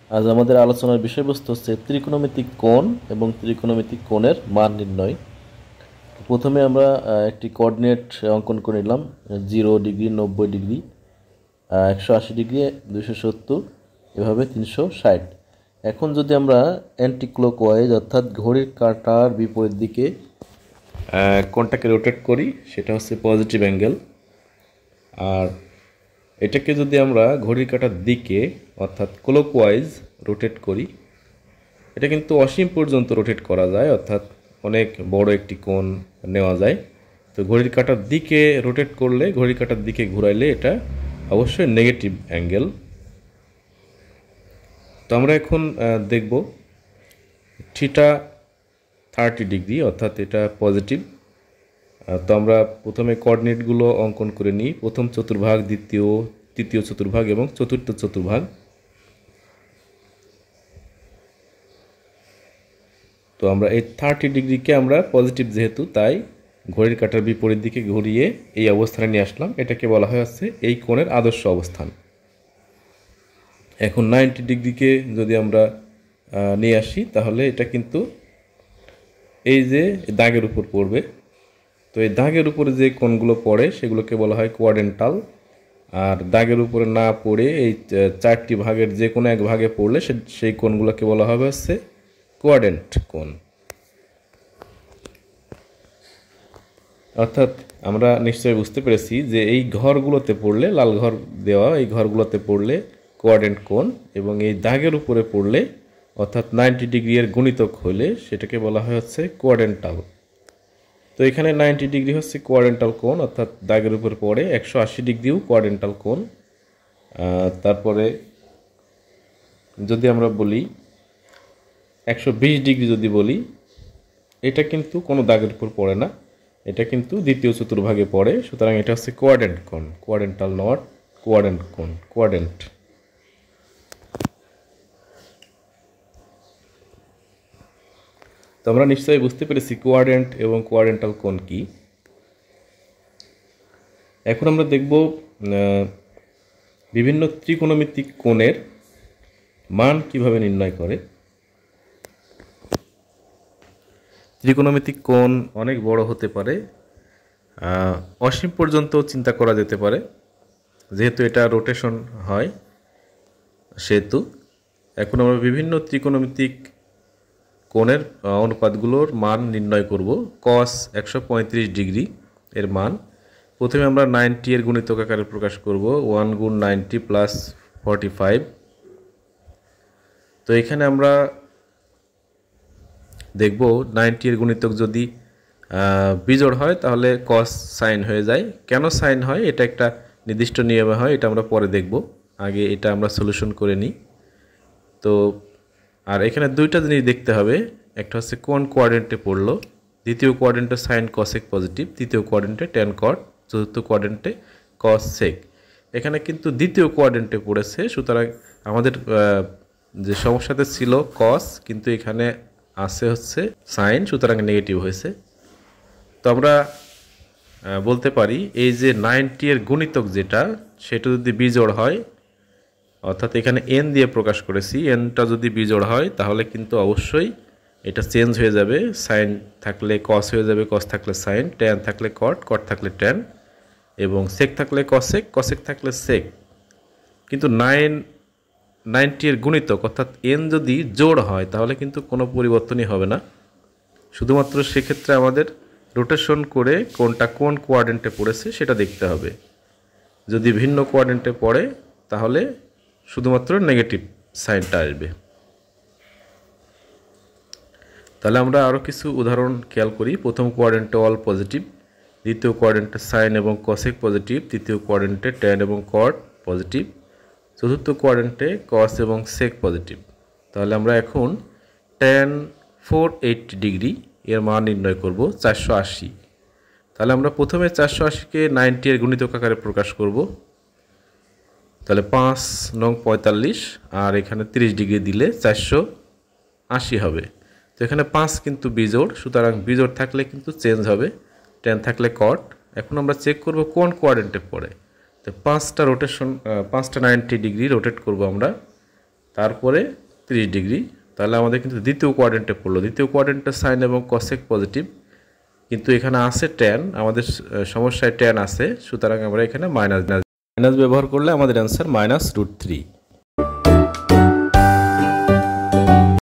আজ আমাদের আলোচনার বিষয়বস্তু হচ্ছে ত্রিকোণমিতিক কোণ এবং ত্রিকোণমিতিক কোণের মান নির্ণয়। প্রথমে আমরা একটি কোঅর্ডিনেট অঙ্কন করে নিলাম 0 ডিগ্রি, 90 ডিগ্রি, 180 ডিগ্রি, 270, এভাবে 360। এখন যদি আমরা অ্যান্টি ক্লকওয়াইজ অর্থাৎ ঘড়ির কাঁটার বিপরীত দিকে কোণটাকে রোটেট করি, সেটা হচ্ছে পজিটিভ অ্যাঙ্গেল। আর এটাকে যদি আমরা ঘড়ির কাঁটার দিকে অর্থাৎ ক্লকওয়াইজ রোটেট করি, এটা কিন্তু অসীম পর্যন্ত রোটেট করা যায়, অর্থাৎ অনেক বড় একটি কোণ নেওয়া যায়। তো ঘড়ির কাঁটার দিকে রোটেট করলে, ঘড়ির কাঁটার দিকে ঘুরাইলে এটা অবশ্যই নেগেটিভ অ্যাঙ্গেল। তো আমরা এখন দেখব থিটা 30 ডিগ্রি, অর্থাৎ এটা পজিটিভ। তো আমরা প্রথমে কোঅর্ডিনেটগুলো অঙ্কন করে নিই। প্রথম চতুর্ভাগ, তৃতীয় চতুর্ভাগ এবং চতুর্থ চতুর্ভাগ। তো আমরা এই 30 ডিগ্রিকে আমরা পজিটিভ যেহেতু, তাই ঘড়ির কাঁটার বিপরীত দিকে ঘুরিয়ে এই অবস্থানে নিয়ে আসলাম। এটাকে বলা হয় হচ্ছে এই কোণের আদর্শ অবস্থান। এখন 90 ডিগ্রিকে যদি আমরা নিয়ে আসি, তাহলে এটা কিন্তু এই যে দাগের উপর পড়বে। তো এই দাগের উপরে যে কোণগুলো পড়ে সেগুলোকে বলা হয় কোয়াড্রেন্টাল। আর দাগের উপরে না পড়ে এই 4টি ভাগের যে কোনো এক ভাগে পড়লে সেই কোণগুলোকে বলা হবে হচ্ছে কোয়াড্রেন্ট কোণ। অর্থাৎ আমরা নিশ্চয়ই বুঝতে পেরেছি যে এই ঘরগুলোতে পড়লে, লাল ঘর দেওয়া এই ঘরগুলোতে পড়লে কোয়াড্রেন্ট কোণ, এবং এই দাগের উপরে পড়লে অর্থাৎ 90 ডিগ্রি এর গুণিতক হলে সেটাকে বলা হয় হচ্ছে কোয়াড্রেন্টাল। তো এখানে 90 ডিগ্রি হচ্ছে কোয়াড্রেন্টাল কোণ, অর্থাৎ দাগের উপর পড়ে। 180 ডিগ্রিও কোয়াড্রেন্টাল কোণ। তারপরে যদি আমরা বলি 120 ডিগ্রি যদি বলি, এটা কিন্তু কোনো দাগের উপর পড়ে না, এটা কিন্তু দ্বিতীয় চতুর্ভাগে পড়ে। সুতরাং এটা হচ্ছে কোয়াড্রেন্ট কোণ, কোয়াড্রেন্টাল নট কোয়াড্রেন্ট কোণ, কোয়াড্রেন্ট। তো আমরা নিশ্চয়ই বুঝতে পেরেছি কোয়াড্রেন্ট এবং কোয়াড্রেন্টাল কোণ কি। এখন আমরা দেখব বিভিন্ন ত্রিকোণমিতিক কোণের মান কিভাবে নির্ণয় করে। ত্রিকোণমিতিক কোণ অনেক বড় হতে পারে, অসীম পর্যন্ত চিন্তা করা যেতে পারে, যেহেতু এটা রোটেশন হয় সেহেতু। এখন আমরা বিভিন্ন ত্রিকোণমিতিক কোণের অনুপাতগুলোর মান নির্ণয় করব। কস 135 ডিগ্রি এর মান প্রথমে আমরা 90 এর গুণিতক আকারে প্রকাশ করব, 1 গুণ 90 প্লাস 45। তো এখানে আমরা দেখব 90 এর গুণিতক যদি বিজোড় হয় তাহলে কস সাইন হয়ে যায়। কেন সাইন হয় এটা একটা নির্দিষ্ট নিয়মে হয়, এটা আমরা পরে দেখব। আগে এটা আমরা সলিউশন করে নিই। তো আর এখানে দুইটা জিনিস দেখতে হবে, একটা হচ্ছে কোন কোয়াড্রেন্টে পড়লো। দ্বিতীয় কোয়াড্রেন্টে সাইন কসেক পজিটিভ, তৃতীয় কোয়াড্রেন্টে ট্যান কট, চতুর্থ কোয়াড্রেন্টে কস সেক। এখানে কিন্তু দ্বিতীয় কোয়াড্রেন্টে পড়েছে, সুতরাং আমাদের যে সমস্যাতে ছিল কস, কিন্তু এখানে আছে হচ্ছে সাইন, সুতরাং নেগেটিভ হয়েছে। তো আমরা বলতে পারি এই যে 90 এর গুণিতক যেটা, সেটা যদি বিজোড় হয়, অর্থাৎ এখানে এন দিয়ে প্রকাশ করেছি, এনটা যদি বিজোড় হয় তাহলে কিন্তু অবশ্যই এটা চেঞ্জ হয়ে যাবে। সাইন থাকলে কস হয়ে যাবে, কস থাকলে সাইন, ট্যান থাকলে কট, কট থাকলে ট্যান, এবং সেক থাকলে কসেক, কসেক থাকলে সেক। কিন্তু 90 এর গুণিতক অর্থাৎ এন যদি জোড় হয় তাহলে কিন্তু কোনো পরিবর্তনই হবে না। শুধুমাত্র সেক্ষেত্রে আমাদের রোটেশন করে কোনটা কোন কোয়াড্রেন্টে পড়েছে সেটা দেখতে হবে। যদি ভিন্ন কোয়াড্রেন্টে পড়ে তাহলে শুধুমাত্র নেগেটিভ সাইনটা আসবে। তাহলে আমরা আরও কিছু উদাহরণ খেয়াল করি। প্রথম কোয়াড্রেন্টে অল পজিটিভ, দ্বিতীয় কোয়াড্রেন্টে সাইন এবং কসেক পজিটিভ, তৃতীয় কোয়াড্রেন্টে ট্যান এবং কট পজিটিভ, চতুর্থ কোয়াড্রেন্টে কস এবং সেক পজিটিভ। তাহলে আমরা এখন ট্যান 480 ডিগ্রি এর মান নির্ণয় করব 480। তাহলে আমরা প্রথমে 480কে 90 এর গুণিতক আকারে প্রকাশ করব। তাহলে 5 নং 45, আর এখানে 30 ডিগ্রি দিলে 480 হবে। তো এখানে 5 কিন্তু বিজোড়, সুতরাং বিজোড় থাকলে কিন্তু চেঞ্জ হবে, ট্যান থাকলে কট। এখন আমরা চেক করব কোন কোয়াড্রেন্টে পড়ে। তো 5টা 90 ডিগ্রি রোটেট করব আমরা। তারপরে 30 ডিগ্রি, তাহলে আমাদের কিন্তু দ্বিতীয় কোয়াড্রেন্টে পড়লো। দ্বিতীয় কোয়াড্রেন্টের সাইন এবং কসেক পজিটিভ, কিন্তু এখানে আছে ট্যান, আমাদের সমস্যায় ট্যান আছে, সুতরাং আমরা এখানে মাইনাস ব্যবহার করলে আমাদের অ্যান্সার -√3।